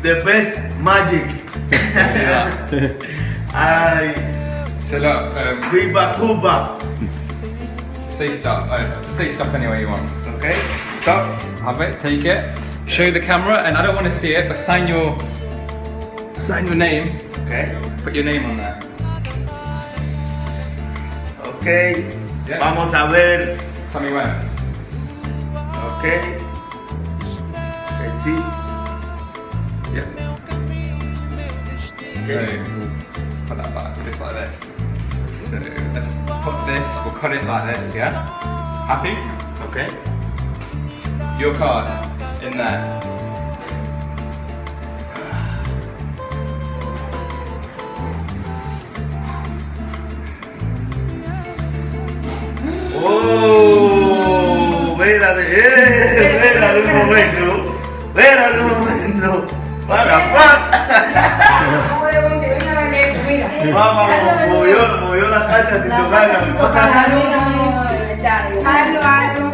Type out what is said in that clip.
the best magic. I So look, Viva Cuba. say stop. Just say stop anywhere you want. Okay, stop. Have it, take it, show the camera, and I don't want to see it, but sign your name. Okay. Put your name on there. Okay. Yeah. Vamos a ver. Tell me when. Okay. Sí. Yeah. So we'll put that back just like this. So let's put this, we'll cut it like this, yeah? Happy? Okay. Your card in there. Oh, espérate, espérate un momento. Espérate un momento. Para, Vamos, movió la carta sin tocarla. Hazlo.